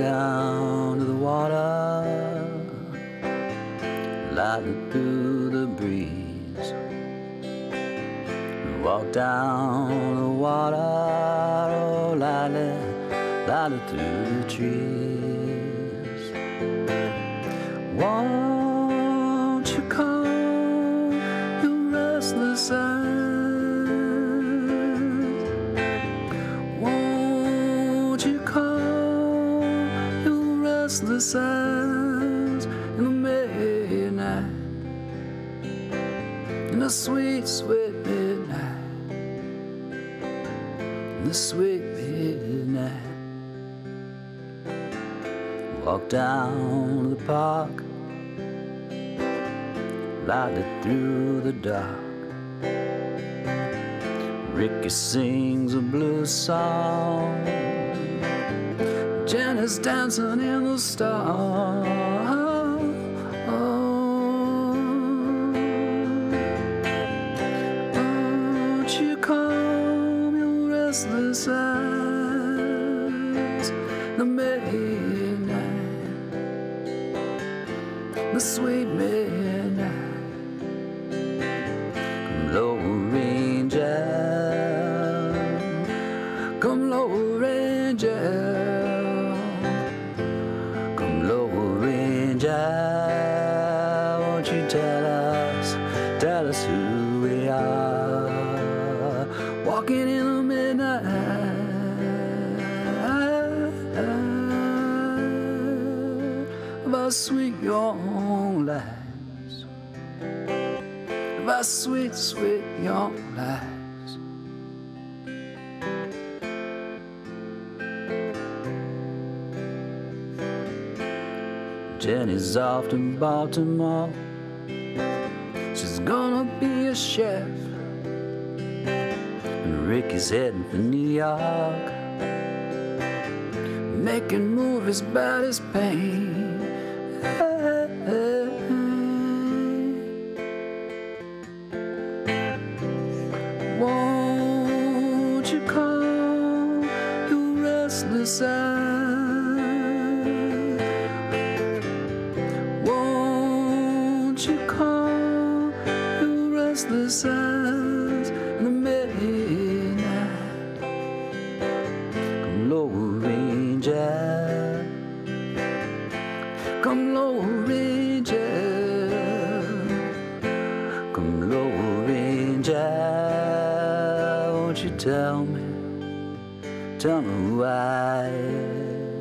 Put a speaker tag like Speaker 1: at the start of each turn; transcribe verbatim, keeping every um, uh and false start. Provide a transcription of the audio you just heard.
Speaker 1: down to the water, lightly through the breeze. Walk down the water, oh, lightly, lightly through the trees. Won't you calm your restless eyes? Won't you calm your restless eyes in the midnight, in the sweet, sweet midnight, in the sweet midnight. Walk down the park, lightly through the dark. Ricky sings a blues song, Jenny's dancing in the stars. Won't you calm your restless eyes, the midnight, the sweet midnight. Come low ranger, come low ranger, come low ranger. Won't you tell us, tell us who we are, walking in the midnight of our sweet young lives, of our sweet, sweet young lives. Jenny's off to Baltimore, she's gonna be a chef, and Ricky's heading for New York, making movies about his pain. Won't you calm your restless eyes? Won't you calm your restless eyes in the midnight? Come low ranger, come low ranger, come low ranger. Won't you tell me, tell me why?